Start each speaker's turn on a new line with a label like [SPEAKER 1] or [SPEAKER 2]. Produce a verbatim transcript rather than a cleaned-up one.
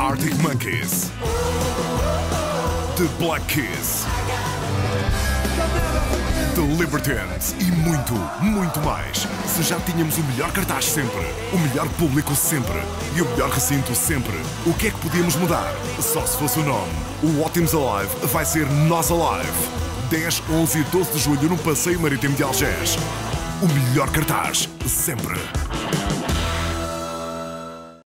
[SPEAKER 1] Arctic Monkeys, The Black Keys, The Libertines e muito, muito mais. Se já tínhamos o melhor cartaz sempre, o melhor público sempre e o melhor recinto sempre, o que é que podíamos mudar? Só se fosse o nome. O Ótimos Alive vai ser Nós Alive. dez, onze e doze de julho no Passeio Marítimo de Algés. O melhor cartaz sempre.